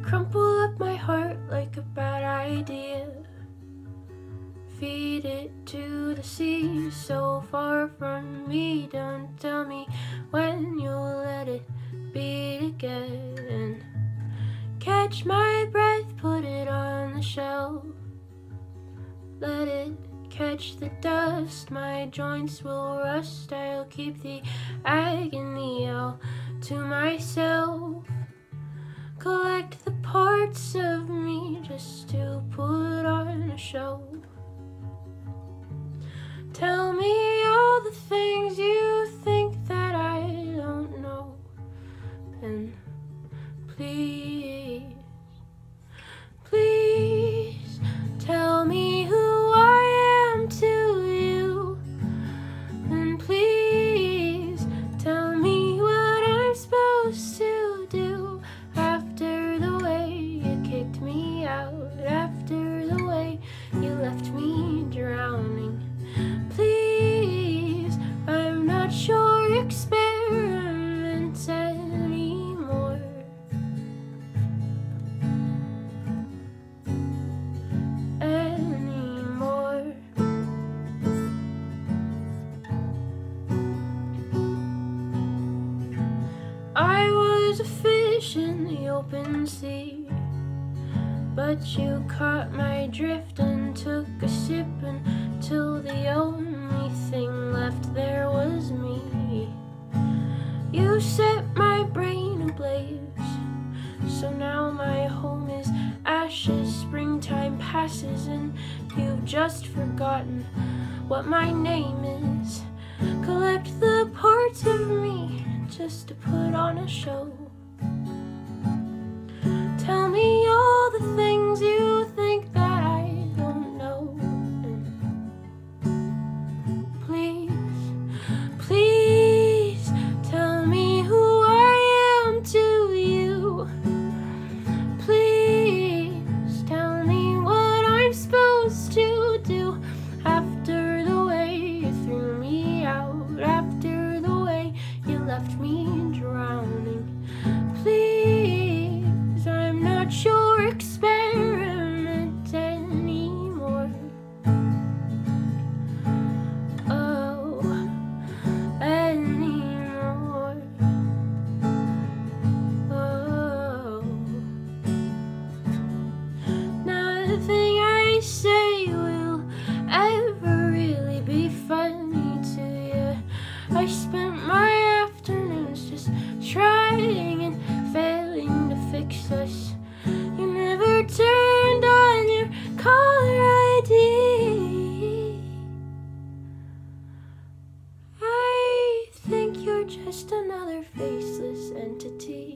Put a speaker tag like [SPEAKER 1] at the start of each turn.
[SPEAKER 1] Crumple up my heart like a bad idea. Feed it to the sea, so far from me. Don't tell me when you'll let it beat again. Catch my breath, put it on the shelf. Let it catch the dust, my joints will rust. I'll keep the agony all to myself. Collect the parts of me just to put on a show. Tell me all the things you think that I don't know. And please, please tell me who I am to you. And please tell me what I'm supposed to do. After the way you kicked me out, after the way you left me drowning. Please, I'm not your experiment anymore. Anymore. I was a fish in the open sea, but you caught my drift and took a sip until the only thing left there was me. You set my brain ablaze, so now my home is ashes. Springtime passes and you've just forgotten what my name is. Collect the parts of me just to put on a show. Tell me all the things you think that I don't know. And please, please tell me who I am to you. Please tell me what I'm supposed to do. After the way you threw me out, after the way you left me drowning. Please, I'm not your experiment anymore. Oh, anymore. Oh, nothing I say will ever really be funny to you. I spent my afternoons just trying and failing to fix us. You never turned on your caller ID. I think you're just another faceless entity.